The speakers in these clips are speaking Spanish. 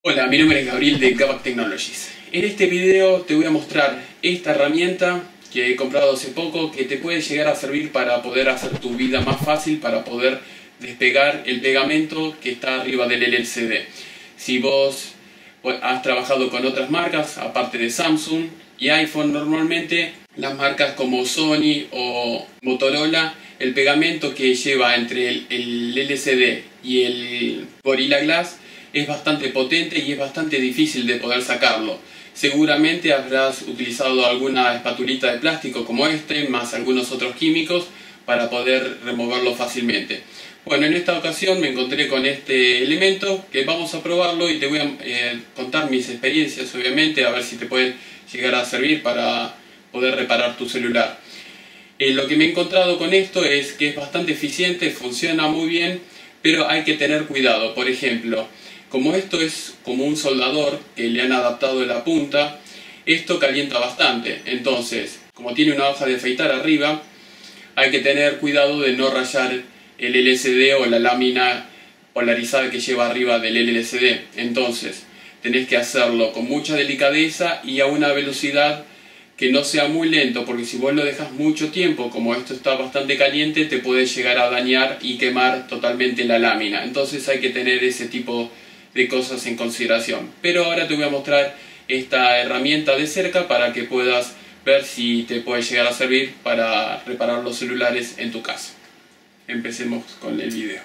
Hola, mi nombre es Gabriel de Kavak Technologies. En este video te voy a mostrar esta herramienta que he comprado hace poco que te puede llegar a servir para poder hacer tu vida más fácil, para poder despegar el pegamento que está arriba del LCD. Si vos has trabajado con otras marcas, aparte de Samsung y iPhone, normalmente las marcas como Sony o Motorola, el pegamento que lleva entre el LCD y el Gorilla Glass es bastante potente y es bastante difícil de poder sacarlo. Seguramente habrás utilizado alguna espatulita de plástico como este, más algunos otros químicos para poder removerlo fácilmente. Bueno, en esta ocasión me encontré con este elemento que vamos a probarlo y te voy a contar mis experiencias, obviamente, a ver si te puede llegar a servir para poder reparar tu celular. Lo que me he encontrado con esto es que es bastante eficiente, funciona muy bien, pero hay que tener cuidado. Por ejemplo, como esto es como un soldador que le han adaptado la punta, esto calienta bastante. Entonces, como tiene una hoja de afeitar arriba, hay que tener cuidado de no rayar el LCD o la lámina polarizada que lleva arriba del LCD. Entonces, tenés que hacerlo con mucha delicadeza y a una velocidad que no sea muy lento, porque si vos lo dejas mucho tiempo, como esto está bastante caliente, te puede llegar a dañar y quemar totalmente la lámina. Entonces hay que tener ese tipo de cosas en consideración. Pero ahora te voy a mostrar esta herramienta de cerca para que puedas ver si te puede llegar a servir para reparar los celulares en tu casa. Empecemos con el video.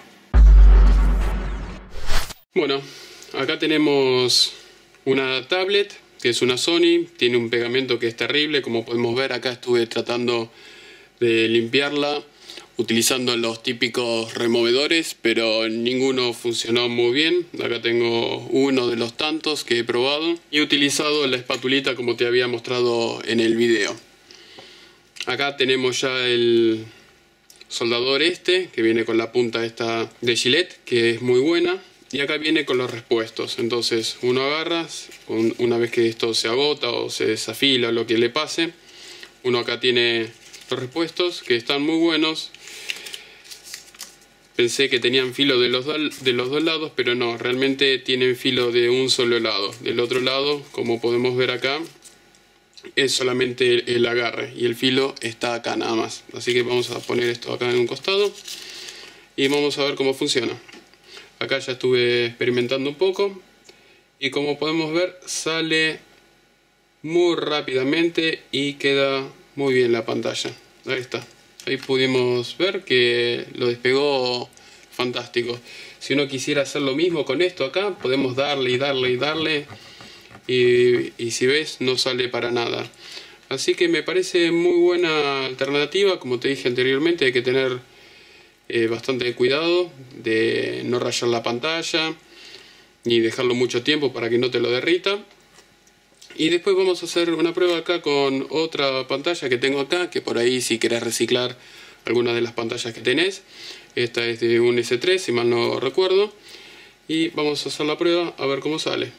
Bueno, acá tenemos una tablet que es una Sony, tiene un pegamento que es terrible, como podemos ver acá estuve tratando de limpiarla utilizando los típicos removedores, pero ninguno funcionó muy bien. Acá tengo uno de los tantos que he probado y he utilizado la espatulita como te había mostrado en el video. Acá tenemos ya el soldador este, que viene con la punta esta de Gillette, que es muy buena. Y acá viene con los repuestos. Entonces uno agarra, una vez que esto se agota o se desafila o lo que le pase, uno acá tiene los repuestos que están muy buenos. Pensé que tenían filo de los dos lados, pero no, realmente tienen filo de un solo lado. Del otro lado, como podemos ver acá, es solamente el agarre y el filo está acá nada más. Así que vamos a poner esto acá en un costado y vamos a ver cómo funciona. Acá ya estuve experimentando un poco y como podemos ver sale muy rápidamente y queda muy bien la pantalla. Ahí está. Ahí pudimos ver que lo despegó fantástico. Si uno quisiera hacer lo mismo con esto acá, podemos darle y darle y darle y si ves no sale para nada. Así que me parece muy buena alternativa. Como te dije anteriormente, hay que tener bastante cuidado de no rayar la pantalla ni dejarlo mucho tiempo para que no te lo derrita. Y después vamos a hacer una prueba acá con otra pantalla que tengo acá, que por ahí si querés reciclar algunas de las pantallas que tenés. Esta es de un S3 si mal no recuerdo. Y vamos a hacer la prueba a ver cómo sale.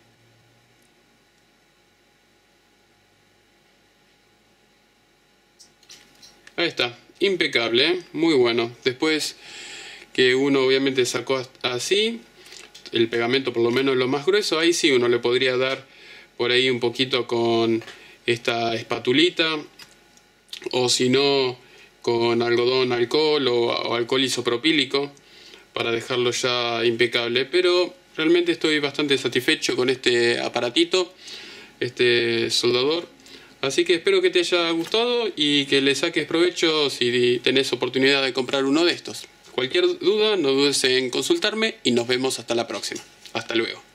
Ahí está, impecable, ¿eh? Muy bueno. Después que uno obviamente sacó así, el pegamento por lo menos lo más grueso, ahí sí uno le podría dar por ahí un poquito con esta espatulita o si no con algodón alcohol o alcohol isopropílico para dejarlo ya impecable. Pero realmente estoy bastante satisfecho con este aparatito, este soldador. Así que espero que te haya gustado y que le saques provecho si tenés oportunidad de comprar uno de estos. Cualquier duda no dudes en consultarme y nos vemos hasta la próxima. Hasta luego.